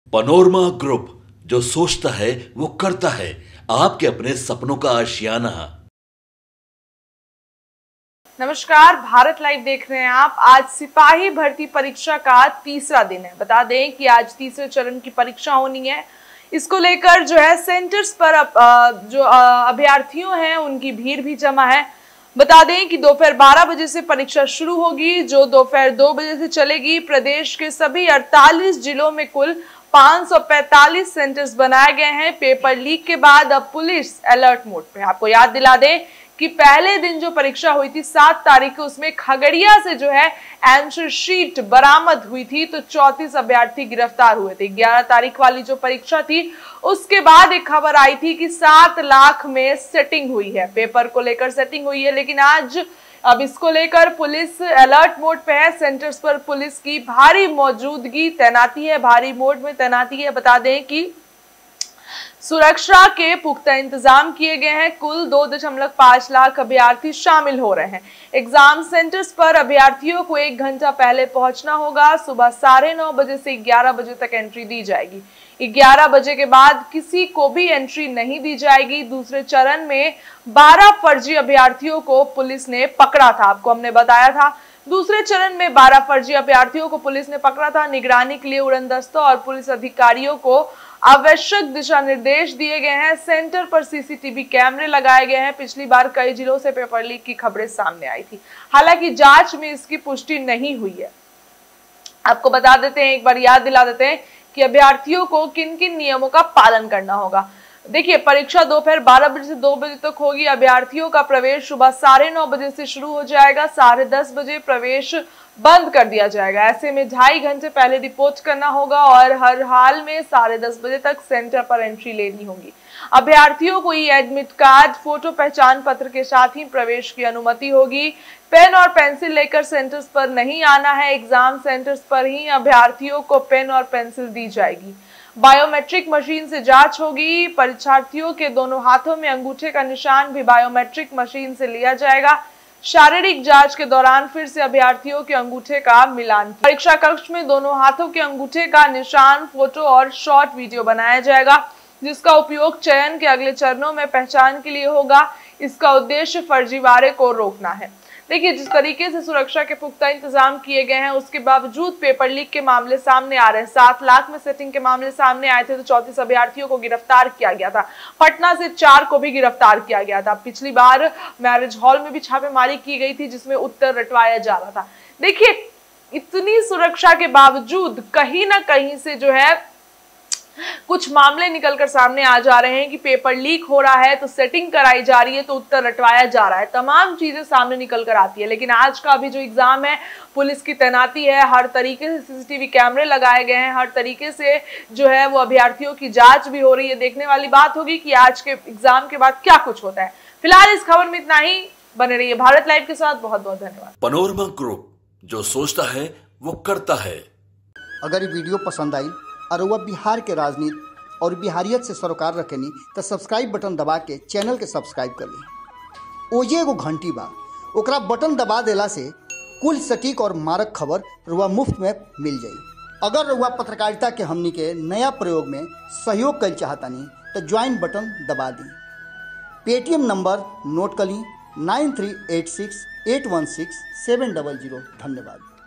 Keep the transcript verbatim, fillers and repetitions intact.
Panorama group, जो सोचता है वो करता है। आपके अपने सपनों का आशियाना। नमस्कार, भारत लाइव देख रहे हैं आप। आज सिपाही भर्ती परीक्षा का तीसरा दिन है। बता दें कि आज तीसरे चरण की परीक्षा होनी है। इसको लेकर जो है सेंटर्स पर जो अभ्यर्थियों हैं उनकी भीड़ भी जमा है। बता दें कि दोपहर बारह बजे से परीक्षा शुरू होगी, जो दोपहर दो बजे से चलेगी। प्रदेश के सभी अड़तालीस जिलों में कुल पाँच सौ पैंतालीस सेंटर्स बनाए गए हैं। पेपर लीक के बाद अब पुलिस अलर्ट मोड पे। आपको याद दिला दें कि पहले दिन जो परीक्षा हुई थी सात तारीख को, उसमें खगड़िया से जो है आंसर शीट बरामद हुई थी, तो चौंतीस अभ्यर्थी गिरफ्तार हुए थे। ग्यारह तारीख वाली जो परीक्षा थी उसके बाद एक खबर आई थी कि सात लाख में सेटिंग हुई है, पेपर को लेकर सेटिंग हुई है। लेकिन आज अब इसको लेकर पुलिस अलर्ट मोड पे है। सेंटर्स पर पुलिस की भारी मौजूदगी, तैनाती है, भारी मोड में तैनाती है। बता दें कि सुरक्षा के पुख्ता इंतजाम किए गए हैं। कुल दो दशमलव पांच लाख अभ्यर्थी शामिल हो रहे हैं। एग्जाम सेंटर्स पर अभ्यर्थियों को एक घंटा पहले पहुंचना होगा। सुबह साढ़े नौ बजे से ग्यारह बजे तक एंट्री दी जाएगी। ग्यारह बजे के बाद किसी को भी एंट्री नहीं दी जाएगी। दूसरे चरण में बारह फर्जी अभ्यर्थियों को पुलिस ने पकड़ा था, आपको हमने बताया था। दूसरे चरण में बारह फर्जी अभ्यर्थियों को पुलिस ने पकड़ा था। निगरानी के लिए उड़न दस्तों और पुलिस अधिकारियों को आवश्यक दिशा निर्देश दिए गए हैं। सेंटर पर सीसीटीवी कैमरे लगाए गए हैं। पिछली बार कई जिलों से पेपर लीक की खबरें सामने आई थी, हालांकि जांच में इसकी पुष्टि नहीं हुई है। आपको बता देते हैं, एक बार याद दिला देते हैं कि अभ्यर्थियों को किन किन नियमों का पालन करना होगा। देखिए, परीक्षा दोपहर बारह बजे से दो बजे तक होगी। अभ्यर्थियों का प्रवेश सुबह साढ़े नौ बजे से शुरू हो जाएगा। साढ़े दस बजे प्रवेश बंद कर दिया जाएगा। ऐसे में ढाई घंटे पहले रिपोर्ट करना होगा और हर हाल में साढ़े दस बजे तक सेंटर पर एंट्री लेनी होगी। अभ्यर्थियों को ई एडमिट कार्ड, फोटो पहचान पत्र के साथ ही प्रवेश की अनुमति होगी। पेन और पेंसिल लेकर सेंटर्स पर नहीं आना है। एग्जाम सेंटर्स पर ही अभ्यर्थियों को पेन और पेंसिल दी जाएगी। बायोमेट्रिक मशीन से जांच होगी। परीक्षार्थियों के दोनों हाथों में अंगूठे का निशान भी बायोमेट्रिक मशीन से लिया जाएगा। शारीरिक जांच के दौरान फिर से अभ्यर्थियों के अंगूठे का मिलान। परीक्षा कक्ष में दोनों हाथों के अंगूठे का निशान, फोटो और शॉर्ट वीडियो बनाया जाएगा, जिसका उपयोग चयन के अगले चरणों में पहचान के लिए होगा। इसका उद्देश्य फर्जीवाड़े को रोकना है। देखिए, जिस तरीके से सुरक्षा के पुख्ता इंतजाम किए गए हैं, उसके बावजूद पेपर लीक के मामले सामने आ रहे हैं। सात लाख में सेटिंग के मामले सामने आए थे, तो चौंतीस अभ्यर्थियों को गिरफ्तार किया गया था। पटना से चार को भी गिरफ्तार किया गया था। पिछली बार मैरिज हॉल में भी छापेमारी की गई थी, जिसमें उत्तर रटवाया जा रहा था। देखिए, इतनी सुरक्षा के बावजूद कहीं ना कहीं से जो है कुछ मामले निकलकर सामने आ जा रहे हैं कि पेपर लीक हो रहा है, तो सेटिंग कराई जा रही है, तो उत्तर रटवाया जा रहा है। तमाम चीजें सामने निकलकर आती है। लेकिन आज का अभी जो एग्जाम है, पुलिस की तैनाती है, हर तरीके से सीसीटीवी कैमरे लगाए गए हैं, हर तरीके से जो है वो अभ्यर्थियों की जांच भी हो रही है। देखने वाली बात होगी कि आज के एग्जाम के बाद क्या कुछ होता है। फिलहाल इस खबर में इतना ही। बने रहिए भारत लाइव के साथ। बहुत बहुत धन्यवाद। पनोरमा ग्रुप, जो सोचता है वो करता है। अगर ये वीडियो पसंद आई और वह बिहार के राजनीति और बिहारियत से सरोकार रखेनी, तो सब्सक्राइब बटन दबा के चैनल के सब्सक्राइब कर ली। ओजे एगो घंटी बा, ओकरा बटन दबा देला से कुल सटीक और मारक खबर रुआ मुफ्त में मिल जाई। अगर रुआ पत्रकारिता के हमनी के नया प्रयोग में सहयोग कर चाहतानी, तो ज्वाइन बटन दबा दी। पेटीएम नंबर नोट कर ली, nine three eight six eight one six seven double zero. धन्यवाद।